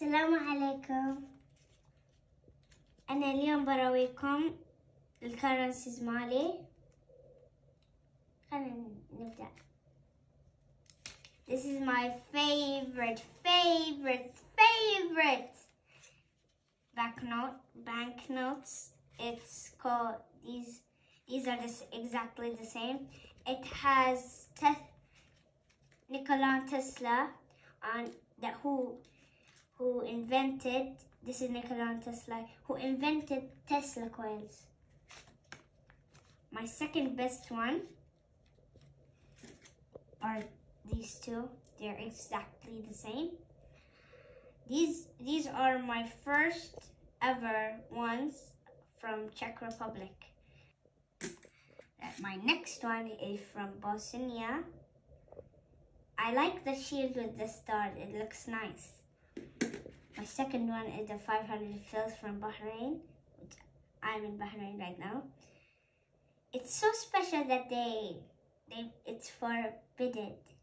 السلام عليكم. أنا اليوم براويكم الكرنسيز مالي. خلينا نبدأ. This is my favorite banknotes. It's called these are just exactly the same. It has Nikola Tesla on that who invented, this is Nikola Tesla, who invented Tesla coins. My second best one are these two. They're exactly the same. These are my first ever ones from Czech Republic. My next one is from Bosnia. I like the shield with the star, it looks nice. My second one is the 500 fils from Bahrain, which I'm in Bahrain right now. It's so special that it's forbidden